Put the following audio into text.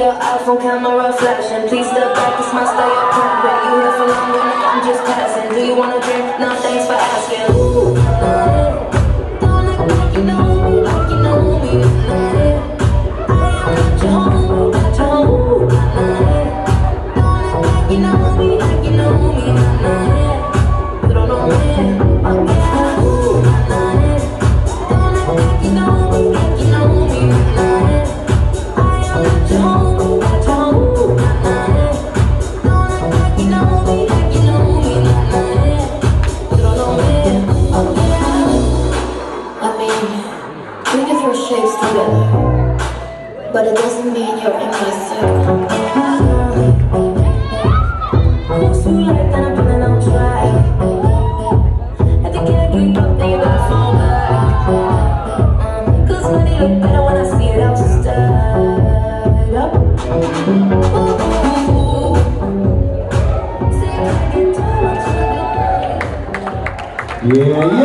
your iPhone camera flashing. Please step back, it's my style, your private. You here for long, I'm just passing. Do you wanna drink? No, thanks for asking. Ooh, don't act like you know me, like you know me. I am not your home, not your home. Don't act like you know me, like you know me. You don't know me, okay. Ooh, don't act like you know me, like you know me. Shapes together, but it doesn't mean you're in my circle. Who's too late, then I'm feeling on track. I think I keep up, then you better fall back. Cause money look better when I see it all stacked up. Ooh. See if I can tell what you like. Yeah, yeah.